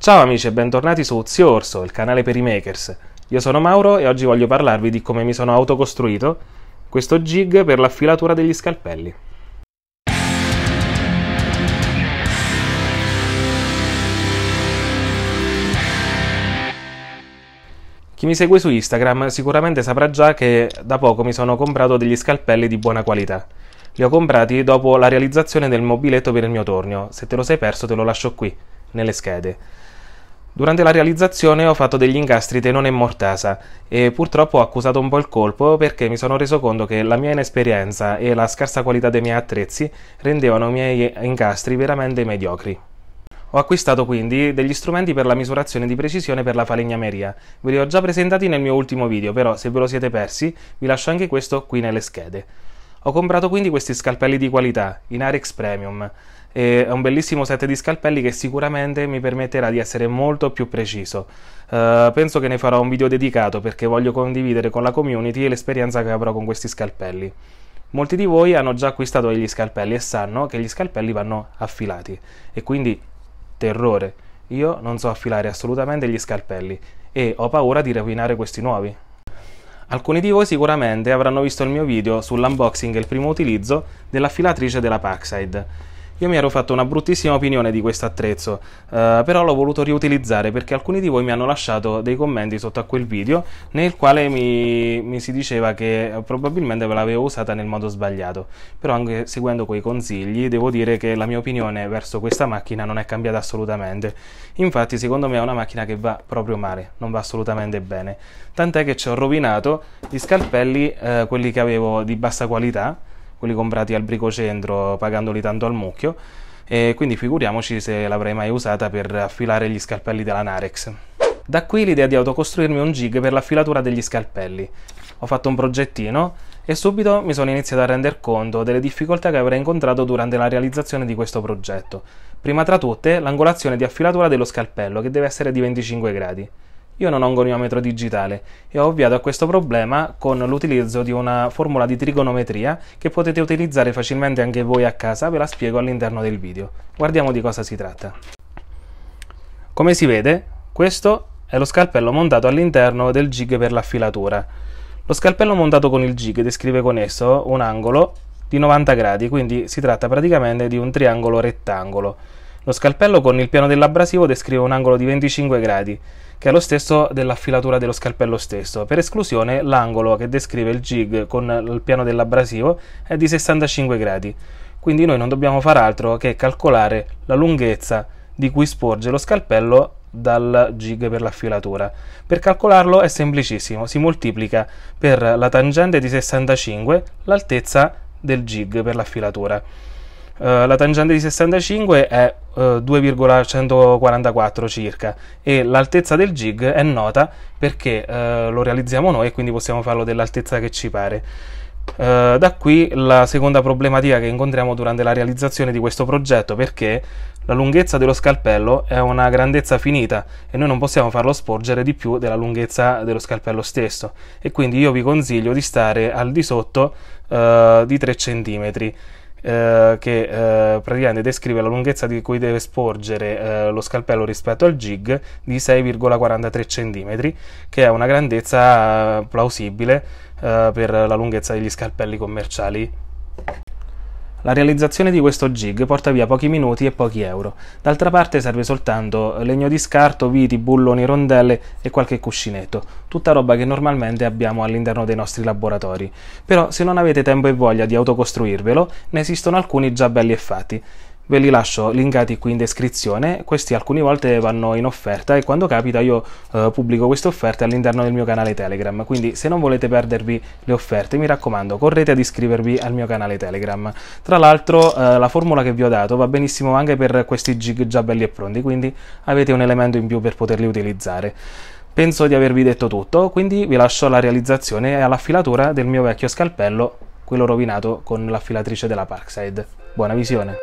Ciao amici e bentornati su Zio Orso, il canale per i makers. Io sono Mauro e oggi voglio parlarvi di come mi sono autocostruito questo jig per l'affilatura degli scalpelli. Chi mi segue su Instagram sicuramente saprà già che da poco mi sono comprato degli scalpelli di buona qualità. Li ho comprati dopo la realizzazione del mobiletto per il mio tornio. Se te lo sei perso te lo lascio qui, nelle schede. Durante la realizzazione ho fatto degli incastri tenone e mortasa e purtroppo ho accusato un po' il colpo perché mi sono reso conto che la mia inesperienza e la scarsa qualità dei miei attrezzi rendevano i miei incastri veramente mediocri. Ho acquistato quindi degli strumenti per la misurazione di precisione per la falegnameria. Ve li ho già presentati nel mio ultimo video, però se ve lo siete persi vi lascio anche questo qui nelle schede. Ho comprato quindi questi scalpelli di qualità, in Arex Premium. È un bellissimo set di scalpelli che sicuramente mi permetterà di essere molto più preciso. Penso che ne farò un video dedicato perché voglio condividere con la community l'esperienza che avrò con questi scalpelli. Molti di voi hanno già acquistato degli scalpelli e sanno che gli scalpelli vanno affilati e quindi terrore. Io non so affilare assolutamente gli scalpelli e ho paura di rovinare questi nuovi. Alcuni di voi sicuramente avranno visto il mio video sull'unboxing e il primo utilizzo dell'affilatrice della Packside. Io mi ero fatto una bruttissima opinione di questo attrezzo, però l'ho voluto riutilizzare perché alcuni di voi mi hanno lasciato dei commenti sotto a quel video nel quale mi si diceva che probabilmente ve l'avevo usata nel modo sbagliato, però anche seguendo quei consigli devo dire che la mia opinione verso questa macchina non è cambiata assolutamente. Infatti secondo me è una macchina che va proprio male, non va assolutamente bene, tant'è che ci ho rovinato gli scalpelli, quelli che avevo di bassa qualità, quelli comprati al bricocentro pagandoli tanto al mucchio, e quindi figuriamoci se l'avrei mai usata per affilare gli scalpelli della Narex. Da qui l'idea di autocostruirmi un jig per l'affilatura degli scalpelli. Ho fatto un progettino e subito mi sono iniziato a render conto delle difficoltà che avrei incontrato durante la realizzazione di questo progetto. Prima tra tutte l'angolazione di affilatura dello scalpello, che deve essere di 25 gradi. Io non ho un goniometro digitale e ho ovviato a questo problema con l'utilizzo di una formula di trigonometria che potete utilizzare facilmente anche voi a casa, ve la spiego all'interno del video. Guardiamo di cosa si tratta. Come si vede, questo è lo scalpello montato all'interno del jig per l'affilatura. Lo scalpello montato con il jig descrive con esso un angolo di 90 gradi, quindi si tratta praticamente di un triangolo rettangolo. Lo scalpello con il piano dell'abrasivo descrive un angolo di 25 gradi, che è lo stesso dell'affilatura dello scalpello stesso. Per esclusione, l'angolo che descrive il jig con il piano dell'abrasivo è di 65 gradi, quindi noi non dobbiamo far altro che calcolare la lunghezza di cui sporge lo scalpello dal jig per l'affilatura. Per calcolarlo è semplicissimo, si moltiplica per la tangente di 65 l'altezza del jig per l'affilatura. La tangente di 65 è 2,144 circa e l'altezza del jig è nota perché lo realizziamo noi e quindi possiamo farlo dell'altezza che ci pare. Da qui la seconda problematica che incontriamo durante la realizzazione di questo progetto, perché la lunghezza dello scalpello è una grandezza finita e noi non possiamo farlo sporgere di più della lunghezza dello scalpello stesso, e quindi io vi consiglio di stare al di sotto di 3 cm. Che praticamente descrive la lunghezza di cui deve sporgere lo scalpello rispetto al jig di 6,43 cm, che è una grandezza plausibile per la lunghezza degli scalpelli commerciali. La realizzazione di questo jig porta via pochi minuti e pochi euro. D'altra parte serve soltanto legno di scarto, viti, bulloni, rondelle e qualche cuscinetto, tutta roba che normalmente abbiamo all'interno dei nostri laboratori. Però se non avete tempo e voglia di autocostruirvelo, ne esistono alcuni già belli e fatti. Ve li lascio linkati qui in descrizione, questi alcune volte vanno in offerta e quando capita io pubblico queste offerte all'interno del mio canale Telegram, quindi se non volete perdervi le offerte mi raccomando correte ad iscrivervi al mio canale Telegram. Tra l'altro la formula che vi ho dato va benissimo anche per questi jig già belli e pronti, quindi avete un elemento in più per poterli utilizzare. Penso di avervi detto tutto, quindi vi lascio alla realizzazione e all'affilatura del mio vecchio scalpello, quello rovinato con l'affilatrice della Packside. Buona visione!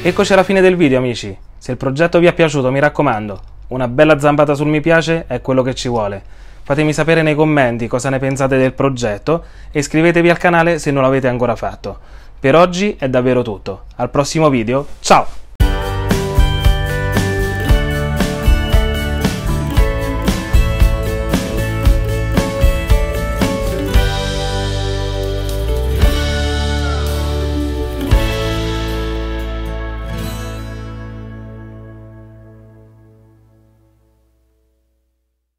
Eccoci alla fine del video, amici. Se il progetto vi è piaciuto, mi raccomando, una bella zampata sul mi piace è quello che ci vuole. Fatemi sapere nei commenti cosa ne pensate del progetto e iscrivetevi al canale se non l'avete ancora fatto. Per oggi è davvero tutto. Al prossimo video, ciao!